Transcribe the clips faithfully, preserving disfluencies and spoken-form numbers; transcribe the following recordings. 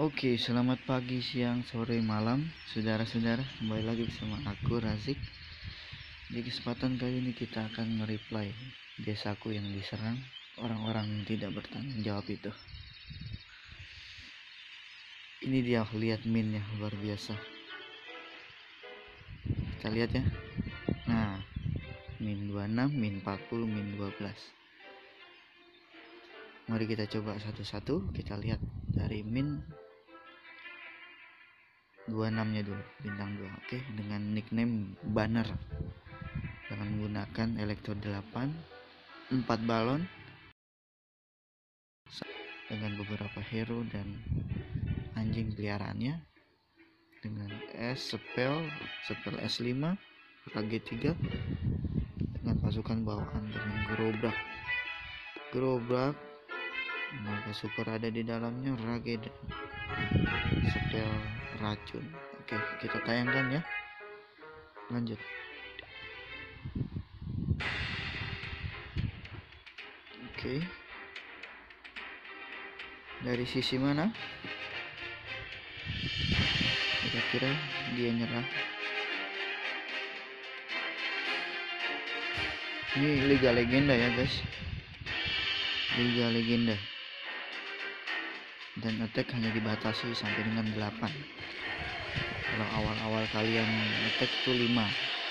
Oke, selamat pagi, siang, sore, malam, saudara-saudara. Kembali lagi sama aku, Razik. Di kesempatan kali ini kita akan nge-reply desaku yang diserang orang-orang yang tidak bertanggung jawab itu. Ini dia, lihat minnya, luar biasa. Kita lihat ya. Nah, min dua puluh enam, min empat puluh, min dua belas. Mari kita coba satu-satu. Kita lihat dari min dua puluh enam nya dulu, bintang dua. Oke, dengan nickname Banner, dengan menggunakan elektro delapan, empat balon dengan beberapa hero dan anjing peliharaannya, dengan S spell spell S lima, K G tiga, dengan pasukan bawaan dengan gerobrak gerobrak maka super ada di dalamnya, Rage dan spell racun. Oke, kita tayangkan ya. Lanjut. Oke, dari sisi mana kira-kira dia nyerah? Ini Liga Legenda ya guys, Liga Legenda, dan attack hanya dibatasi sampai dengan delapan. Kalau awal-awal kalian attack itu lima.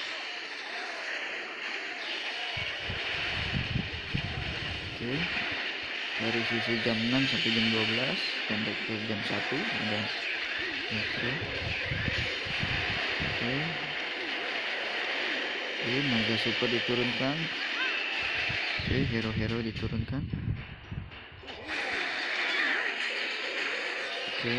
Oke, dari sisi jam enam sampai jam dua belas, sampai ke jam satu ada metro. Oke, Oke, Naga Super diturunkan. Oke, hero-hero diturunkan. Oke,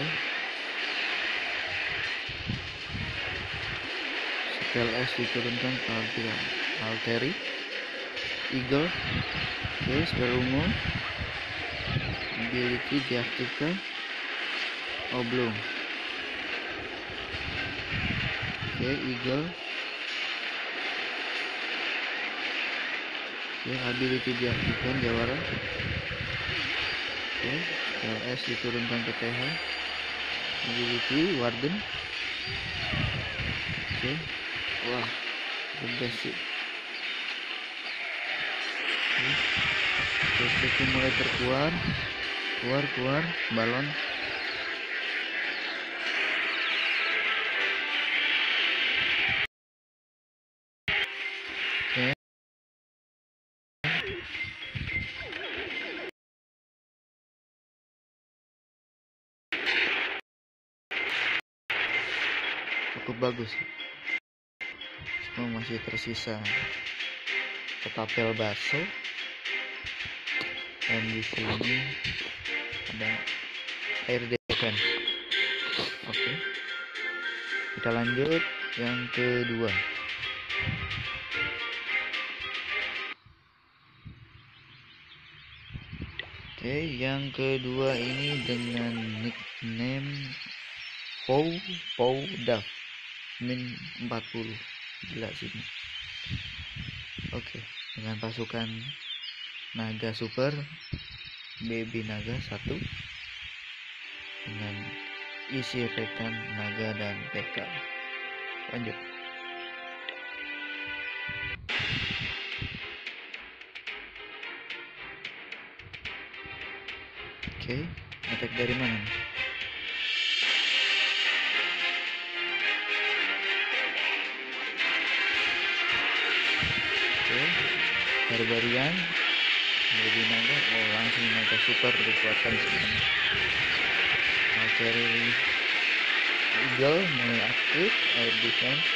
spell S diturunkan ke Alteri, Eagle. Oke, spell ungu, ability diaktifkan, Oblong. Oke, Eagle. Oke, ability diaktifkan, Jawara. Oke, spell S diturunkan ke T H, ability Warden. Oke, wah, the best sih. Oke, mulai terkeluar, keluar keluar balon. Oke, cukup bagus. Cuma masih tersisa ketapel baso, dan di sini ada air defense. Oke, kita lanjut yang kedua. Oke, yang kedua ini dengan nickname Pow Pow Duff, min empat puluh. Gila sih. Oke, dengan pasukan Naga Super, Baby Naga satu, dengan isi rekan Naga dan P K. Lanjut. Oke, attack dari mana nih? Oke, Barbarian, Baby Naga. Oh, langsung Naga Super dikuatkan sekarang. Alteri Eagle mulai aktif, air defense.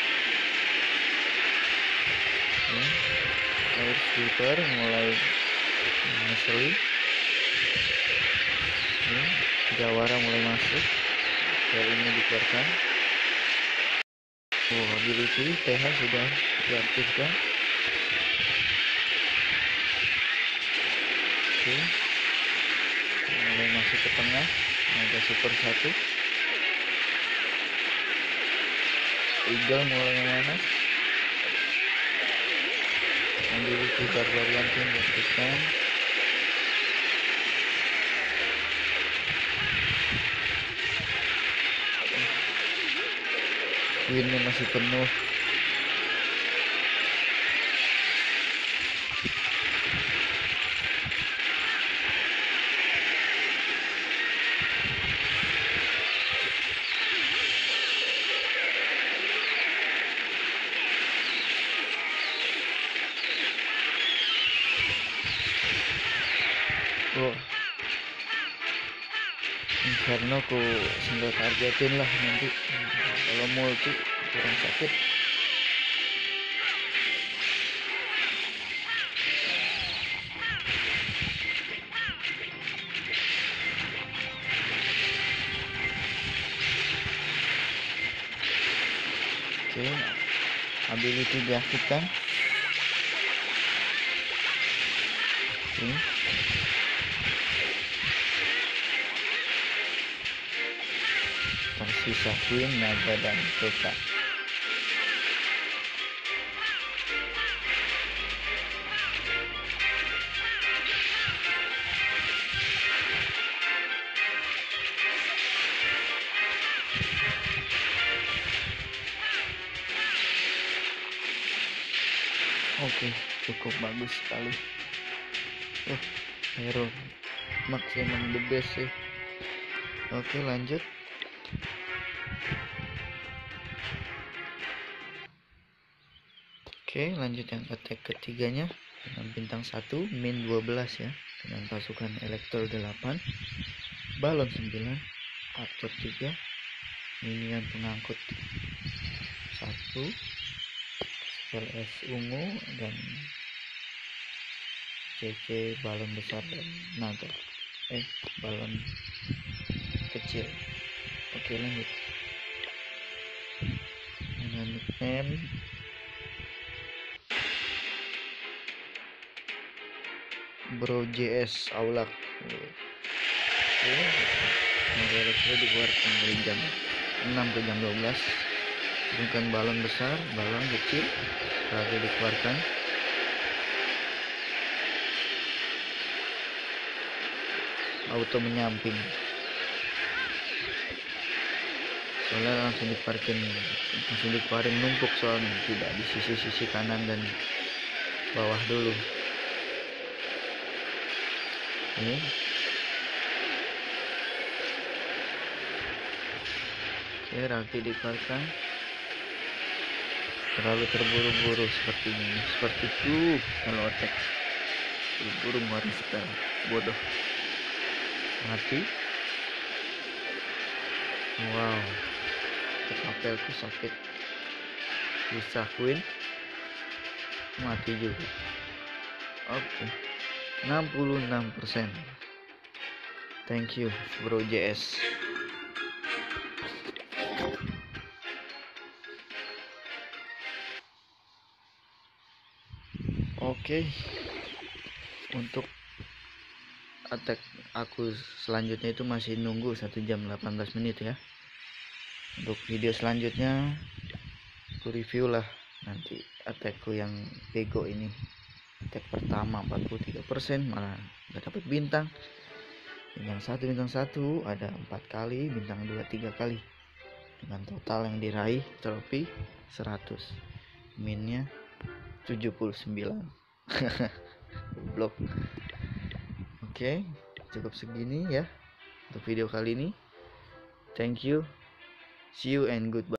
Oke, air sweeper mulai ngeselin. Oke, Jawara mulai masuk, spell ini dikeluarkan. Oh, ability T H sudah diaktifkan. Oke, mulai masuk ke tengah, Naga Super satu. Eagle mulai memanas. Ability Barbarian pun diaktifkan. queennya masih penuh. Oh, Inferno ku single targetin lah nanti, kalau multi kurang sakit. Oke, ability diaktifkan. Oke, tersisa Queen, Naga, dan P K. Oke, cukup bagus sekali. Oh, hero Max emang the best sih. Oke, lanjut. Oke, lanjut yang attack ketiganya dengan bintang satu, min dua belas ya, dengan pasukan Elektro delapan, balon sembilan, aktor tiga, minion pengangkut satu, spell es ungu, dan C C balon besar dan naga. Eh, balon kecil. Oke, lanjut. Dengan nickname Bro J S Aulak. Oke, naga elektro dikeluarkan dari jam enam ke jam dua belas. Bukan balon besar, balon kecil lagi dikeluarkan. Auto menyamping, soalnya langsung dikeluarin langsung dikeluarin numpuk, soalnya tidak di sisi-sisi kanan dan bawah dulu. Ini oke, Raki dikeluarkan. Terlalu terburu-buru sepertinya, seperti itu kalau attack buru-buru ngeluarin spell, bodoh. Mati. Wow, apelku sakit. Bisa Queen mati juga. Oke, enam puluh enam persen. Thank you Bro J S. Oke, untuk attack aku selanjutnya itu masih nunggu satu jam delapan belas menit ya. Untuk video selanjutnya aku review lah nanti attackku yang bego ini. Attack pertama empat puluh tiga persen, malah gak dapat bintang. Bintang satu bintang satu ada empat kali, bintang dua tiga kali, dengan total yang diraih trofi seratus, minnya tujuh puluh sembilan. Blok. Oke, cukup segini ya untuk video kali ini. Thank you, see you and goodbye.